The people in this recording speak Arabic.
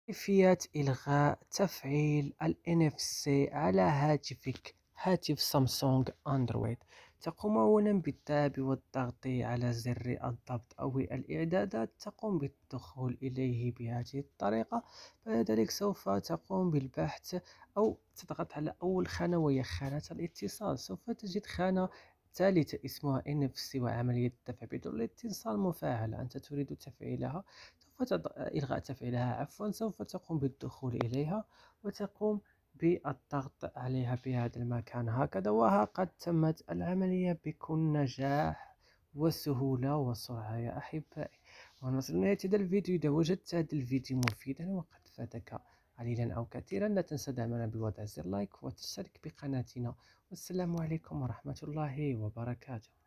كيفية إلغاء تفعيل ال NFC على هاتفك، هاتف سامسونج أندرويد. تقوم أولا بالذهاب والضغط على زر الضبط أو الإعدادات، تقوم بالدخول إليه بهذه الطريقة. بعد ذلك سوف تقوم بالبحث أو تضغط على أول خانة وهي خانة الاتصال. سوف تجد خانة ثالثة اسمها NFC وعملية الدفع بدون الاتصال مفعلة، أنت تريد تفعيلها. إلغاء تفعيلها عفوا. سوف تقوم بالدخول إليها وتقوم بالضغط عليها بهذا المكان هكذا، وها قد تمت العملية بكل نجاح وسهولة وسرعة يا أحبائي. ونصل لنهاية هذا الفيديو. إذا وجدت هذا الفيديو مفيدا وقد فاتك قليلا أو كثيرا، لا تنسى دعمنا بوضع زر لايك وتشترك بقناتنا. والسلام عليكم ورحمة الله وبركاته.